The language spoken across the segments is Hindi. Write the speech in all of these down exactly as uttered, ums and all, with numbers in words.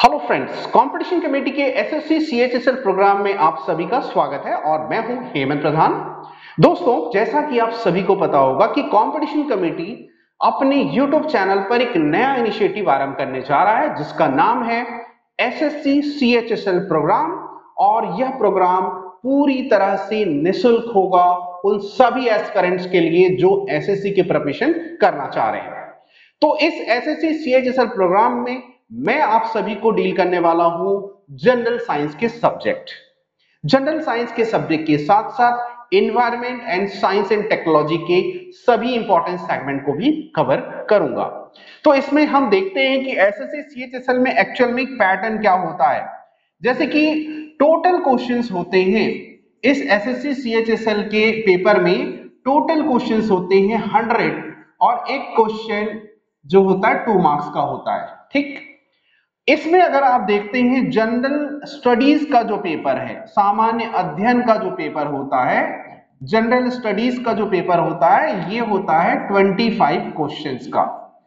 हेलो फ्रेंड्स, कंपटीशन कमेटी के एसएससी सीएचएसएल प्रोग्राम में आप सभी का स्वागत है और मैं हूं हेमंत प्रधान। दोस्तों, जैसा कि आप सभी को पता होगा कि कंपटीशन कमेटी अपने यूट्यूब चैनल पर एक नया इनिशिएटिव आरंभ करने जा रहा है जिसका नाम है एसएससी सीएचएसएल प्रोग्राम। और यह प्रोग्राम पूरी तरह से निःशुल्क होगा उन सभी एस्पिरेंट्स के लिए जो एसएससी के प्रिपरेशन करना चाह रहे हैं। तो इस एसएससी सीएचएसएल प्रोग्राम में मैं आप सभी को डील करने वाला हूं जनरल साइंस के सब्जेक्ट जनरल साइंस के सब्जेक्ट के साथ साथ environment and science and technology के सभी इंपॉर्टेंट सेगमेंट को भी कवर करूंगा। तो इसमें हम देखते हैं कि एसएससी सीएचएसएल में एक्चुअल में पैटर्न क्या होता है। जैसे कि टोटल क्वेश्चंस होते हैं इस एसएससी सीएचएसएल के पेपर में, टोटल क्वेश्चंस होते हैं हंड्रेड और एक क्वेश्चन जो होता है टू मार्क्स का होता है। ठीक, इसमें अगर आप देखते हैं जनरल स्टडीज का जो पेपर है, सामान्य अध्ययन का जो पेपर होता है, जनरल स्टडीज का जो पेपर होता है, ये होता है पच्चीस क्वेश्चंस का।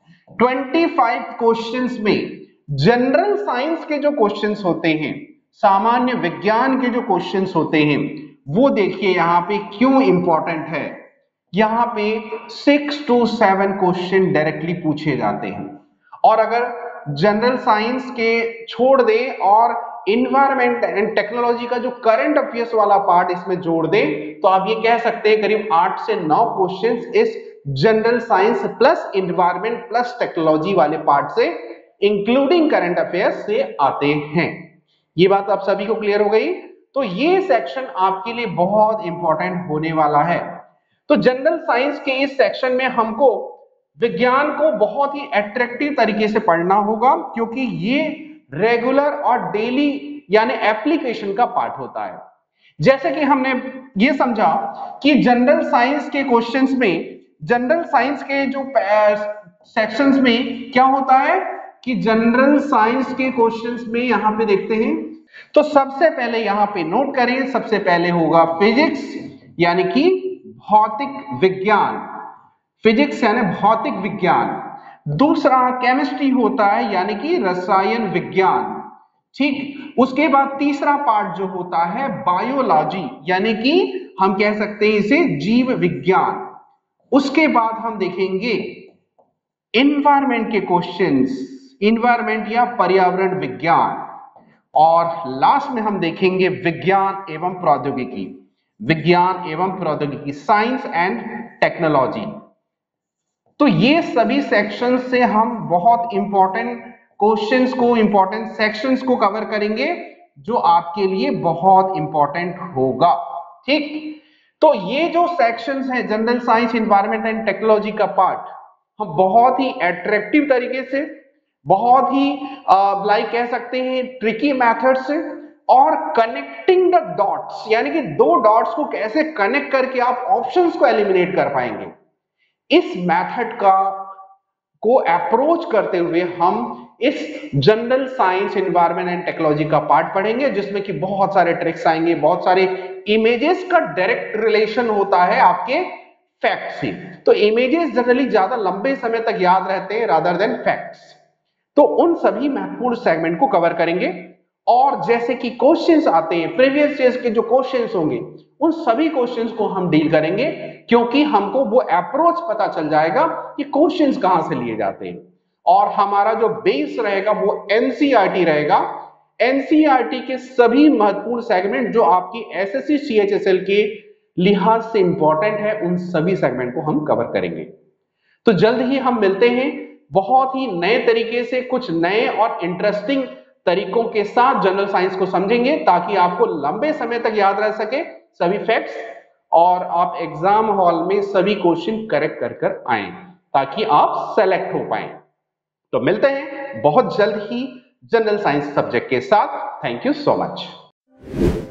पच्चीस क्वेश्चंस में जनरल साइंस के जो क्वेश्चंस होते हैं, सामान्य विज्ञान के जो क्वेश्चंस होते हैं, वो देखिए यहाँ पे क्यों इंपॉर्टेंट है। यहाँ पे six to seven question directly पूछे जाते हैं। और अगर जनरल साइंस के छोड़ दे और इन्वायरमेंट एंड टेक्नोलॉजी का जो करंट अफेयर्स वाला पार्ट इसमें जोड़ दे तो आप ये कह सकते हैं करीब आठ से नौ क्वेश्चंस इस general science plus environment plus technology वाले पार्ट से इंक्लूडिंग करंट अफेयर्स से आते हैं। ये बात आप सभी को क्लियर हो गई। तो ये सेक्शन आपके लिए बहुत इंपॉर्टेंट होने वाला है। तो जनरल साइंस के इस सेक्शन में हमको विज्ञान को बहुत ही अट्रैक्टिव तरीके से पढ़ना होगा क्योंकि ये रेगुलर और डेली यानी एप्लीकेशन का पार्ट होता है। जैसे कि हमने ये समझा कि जनरल साइंस के क्वेश्चंस में, जनरल साइंस के जो सेक्शंस में क्या होता है कि जनरल साइंस के क्वेश्चंस में यहां पे देखते हैं तो सबसे पहले यहां पे नोट करें, सबसे पहले होगा फिजिक्स यानी कि भौतिक विज्ञान, फिजिक्स यानी भौतिक विज्ञान। दूसरा केमिस्ट्री होता है यानी कि रसायन विज्ञान। ठीक, उसके बाद तीसरा पार्ट जो होता है बायोलॉजी यानी कि हम कह सकते हैं इसे जीव विज्ञान। उसके बाद हम देखेंगे एनवायरमेंट के क्वेश्चंस, एनवायरमेंट या पर्यावरण विज्ञान। और लास्ट में हम देखेंगे विज्ञान एवं प्रौद्योगिकी, विज्ञान एवं प्रौद्योगिकी, साइंस एंड टेक्नोलॉजी। तो ये सभी सेक्शंस से हम बहुत इंपॉर्टेंट क्वेश्चंस को, इंपॉर्टेंट सेक्शंस को कवर करेंगे जो आपके लिए बहुत इंपॉर्टेंट होगा। ठीक, तो ये जो सेक्शंस हैं general science, environment and technology का पार्ट हम बहुत ही अट्रैक्टिव तरीके से, बहुत ही लाइक कह सकते हैं ट्रिकी मेथड से और कनेक्टिंग द डॉट्स यानी कि दो डॉट्स को कैसे कनेक्ट करके आप ऑप्शंस को एलिमिनेट कर पाएंगे, इस मेथड का को अप्रोच करते हुए हम इस general science, environment and technology का पार्ट पढ़ेंगे जिसमें कि बहुत सारे ट्रिक्स आएंगे, बहुत सारे इमेजेस का डायरेक्ट रिलेशन होता है आपके फैक्ट से। तो इमेजेस जनरली ज्यादा लंबे समय तक याद रहते हैं रादर देन फैक्ट्स। तो उन सभी महत्वपूर्ण सेगमेंट को कवर करेंगे। और जैसे कि क्वेश्चंस आते हैं, प्रीवियस ईयर्स के जो क्वेश्चंस होंगे उन सभी क्वेश्चंस को हम डील करेंगे क्योंकि हमको वो अप्रोच पता चल जाएगा कि क्वेश्चंस कहां से लिए जाते हैं। और हमारा जो बेस रहेगा वो एनसीईआरटी रहेगा। एनसीईआरटी के सभी महत्वपूर्ण सेगमेंट जो आपकी एसएससी सीएचएसएल के लिहाज से इंपॉर्टेंट है उन सभी सेगमेंट को हम कवर करेंगे। तो जल्द ही हम मिलते हैं बहुत ही नए तरीके से, कुछ नए और इंटरेस्टिंग तरीकों के साथ जनरल साइंस को समझेंगे ताकि आपको लंबे समय तक याद रह सके सभी फैक्ट्स और आप एग्जाम हॉल में सभी क्वेश्चन करेक्ट कर कर आए ताकि आप सेलेक्ट हो पाए। तो मिलते हैं बहुत जल्द ही जनरल साइंस सब्जेक्ट के साथ। Thank you so much.